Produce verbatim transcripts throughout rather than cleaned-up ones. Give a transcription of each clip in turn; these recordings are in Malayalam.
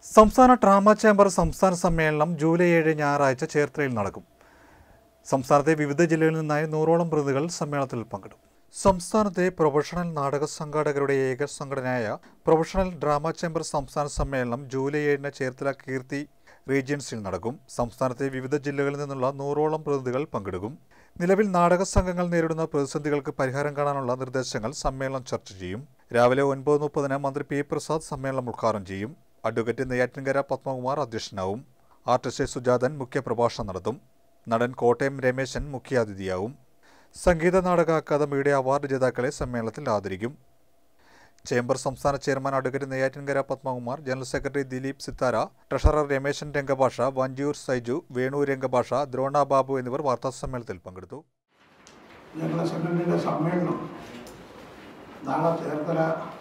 സംസ്ഥാന ഡ്രാമ ചേംബർ സംസ്ഥാന സമ്മേളനം ജൂലൈ ഏഴ് ഞായറാഴ്ച ചേർത്തലയിൽ നടക്കും. സംസ്ഥാനത്തെ വിവിധ ജില്ലകളിൽ നിന്നായി നൂറോളം പ്രതിനിധികൾ സമ്മേളനത്തിൽ പങ്കെടുക്കും. സംസ്ഥാനത്തെ പ്രൊഫഷണൽ നാടക സംഘാടകരുടെ ഏക സംഘടനയായ പ്രൊഫഷണൽ ഡ്രാമ ചേംബർ സംസ്ഥാന സമ്മേളനം ജൂലൈ ഏഴിന് ചേർത്തല കീർത്തി റീജൻസിൽ നടക്കും. സംസ്ഥാനത്തെ വിവിധ ജില്ലകളിൽ നിന്നുള്ള നൂറോളം പ്രതിനിധികൾ പങ്കെടുക്കും. നിലവിൽ നാടക സംഘങ്ങൾ നേരിടുന്ന പ്രതിസന്ധികൾക്ക് പരിഹാരം കാണാനുള്ള നിർദ്ദേശങ്ങൾ സമ്മേളനം ചർച്ച ചെയ്യും. രാവിലെ ഒൻപത് മുപ്പതിന് മന്ത്രി പി പ്രസാദ് സമ്മേളനം ഉദ്ഘാടനം ചെയ്യും. അഡ്വക്കേറ്റ് നെയ്യാറ്റിൻകര പത്മകുമാർ അധ്യക്ഷനാവും. ആർട്ടിസ്റ്റ് സുജാതൻ മുഖ്യപ്രഭാഷണം നടത്തും. നടൻ കോട്ടയം രമേശൻ മുഖ്യാതിഥിയാവും. സംഗീത നാടക അക്കാദമിയുടെ അവാർഡ് ജേതാക്കളെ സമ്മേളനത്തിൽ ആദരിക്കും. ചേംബർ സംസ്ഥാന chairman advocate Neyyattinkara Padmakumar, general secretary Dileep Sithara, treasurer Rameshan Rangabhasha, Vanchiyoor Saiju, Venu Rangabhasha, Drona Babu എന്നിവർ വാർത്താസമ്മേളനത്തിൽ പങ്കെടുത്തു. ഞങ്ങളുടെ സംഘടനയുടെ സമ്മേളനം നാളെ ചേർത്തല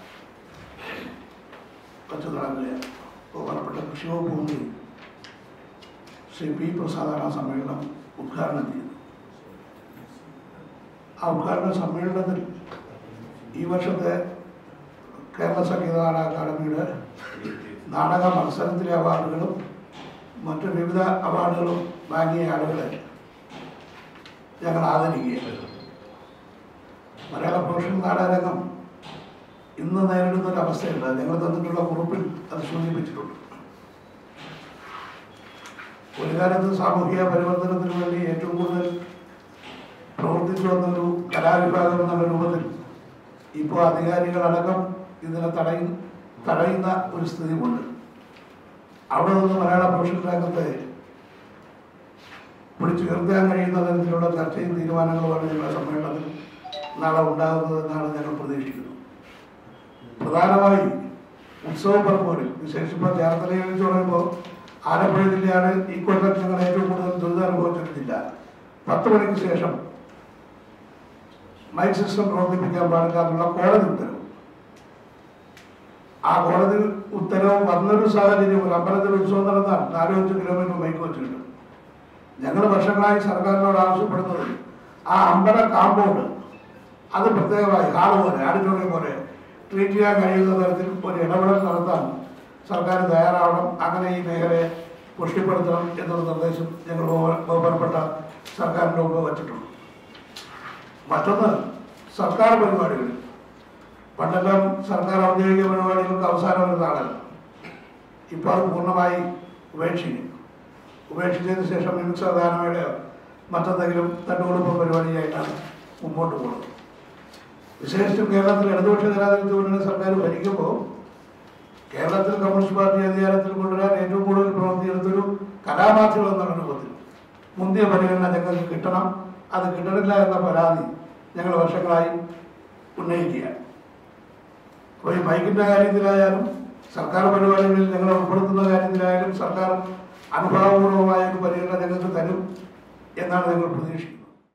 വെച്ച് നടക്കുകയാണ്. ബഹുമാനപ്പെട്ട കൃഷി വകുപ്പ് മന്ത്രി ശ്രീ പി പ്രസാദാണ് സമ്മേളനം ഉദ്ഘാടനം ചെയ്തത്. ആ ഉദ്ഘാടന സമ്മേളനത്തിൽ ഈ വർഷത്തെ കേരള സംഗീത നാടക അക്കാദമിയുടെ നാടക മത്സരത്തിലെ അവാർഡുകളും മറ്റ് വിവിധ അവാർഡുകളും വാങ്ങിയ ആളുകളെ ഞങ്ങൾ ആദരിക്കുകയാണ്. മലയാള പ്രൊഫഷണൽ നാടകരംഗം ഇന്ന് നേരിടുന്ന ഒരു അവസ്ഥയുണ്ട്. ഞങ്ങൾ തന്നിട്ടുള്ള കുറിപ്പിൽ അത് സൂചിപ്പിച്ചിട്ടുണ്ട്. ഒരു കാലത്ത് സാമൂഹിക പരിവർത്തനത്തിന് വേണ്ടി ഏറ്റവും കൂടുതൽ പ്രവർത്തിച്ചു വന്നൊരു കലാവിഭാഗം എന്നുള്ള രൂപത്തിൽ ഇപ്പോൾ അധികാരികളടക്കം ഇതിനെ തടയും തടയുന്ന ഒരു സ്ഥിതി കൊണ്ട് അവിടെ നിന്ന് മലയാള പ്രൊഫഷണൽ രംഗത്തെ പിടിച്ചുയർത്താൻ കഴിയുന്ന തരത്തിലുള്ള ചർച്ചയും തീരുമാനങ്ങളുമാണ് ഞങ്ങളുടെ സമ്മേളനത്തിൽ നാളെ ഉണ്ടാകുന്നതെന്നാണ് ഞങ്ങൾ പ്രതീക്ഷിക്കുന്നത്. പ്രധാനമായി ഉത്സവ പറമ്പുകളിൽ, വിശേഷിപ്പോൾ ചേർത്തലയെ വെച്ച് പറയുമ്പോൾ ആലപ്പുഴ ജില്ലയാണ് ഈ കൊല്ലം ഞങ്ങൾ ഏറ്റവും കൂടുതൽ ദുരിതം അനുഭവിച്ചൊരു ജില്ല. പത്ത് മണിക്ക് ശേഷം മൈക്ക് സിസ്റ്റം പ്രവർത്തിപ്പിക്കാൻ പാടില്ല എന്നുള്ള കോടതി ഉത്തരവ്, ആ കോടതി ഉത്തരവ് വന്നൊരു സാഹചര്യം ഒരു അമ്പലത്തിൽ ഉത്സവം നടന്നാൽ നാലഞ്ച് കിലോമീറ്റർ മൈക്ക് വെച്ചിട്ടുണ്ട്. ഞങ്ങൾ വർഷങ്ങളായി സർക്കാരിനോട് ആവശ്യപ്പെടുന്നത് ആ അമ്പല കാമ്പൗണ്ട് അത് പ്രത്യേകമായി ഹാള് പോലെ ആഡിറ്റോറിയം പോലെ ട്രീറ്റ് ചെയ്യാൻ കഴിയുന്ന തരത്തിൽ ഒരു ഇടപെടൽ നടത്താൻ സർക്കാർ തയ്യാറാവണം. അങ്ങനെ ഈ മേഖലയെ പുഷ്ടിപ്പെടുത്തണം എന്നുള്ള നിർദ്ദേശം ഞങ്ങൾ ബഹുമാനപ്പെട്ട സർക്കാരിൻ്റെ മുമ്പ് വച്ചിട്ടുണ്ട്. മറ്റൊന്ന്, സർക്കാർ പരിപാടികൾ പണ്ടെല്ലാം സർക്കാർ ഔദ്യോഗിക പരിപാടികൾക്ക് അവസാനം വരുന്നതാണല്ലോ. ഇപ്പോൾ അത് പൂർണ്ണമായി ഉപേക്ഷിക്കും. ഉപേക്ഷിച്ചതിന് ശേഷം മിമിക്സാധാരണയുടെ മറ്റെന്തെങ്കിലും തട്ടുകൊടുപ്പ് പരിപാടിയായിട്ടാണ് മുമ്പോട്ട് പോകുന്നത്. വിശേഷിച്ചും കേരളത്തിൽ ഇടതുപക്ഷ ജനാധിപത്യ മുന്നണി സർക്കാർ ഭരിക്കുമ്പോൾ കേരളത്തിൽ കമ്മ്യൂണിസ്റ്റ് പാർട്ടി അധികാരത്തിൽ കൊണ്ടുവരാൻ ഏറ്റവും കൂടുതൽ പ്രവർത്തിയെടുത്തൊരു കലാമാധ്യമം എന്നുള്ള രൂപത്തിൽ മുന്തിയ പരിഗണന ഞങ്ങൾക്ക് കിട്ടണം. അത് കിട്ടണില്ല എന്ന പരാതി ഞങ്ങൾ വർഷങ്ങളായി ഉന്നയിക്കുകയാണ്. അപ്പോൾ ഈ മൈക്കിൻ്റെ കാര്യത്തിലായാലും സർക്കാർ പരിപാടികളിൽ ഞങ്ങൾ ഉൾപ്പെടുത്തുന്ന കാര്യത്തിലായാലും സർക്കാർ അനുഭാവപൂർവമായ ഒരു പരിഗണന ഞങ്ങൾക്ക് തരും എന്നാണ് ഞങ്ങൾ പ്രതീക്ഷിക്കുന്നത്.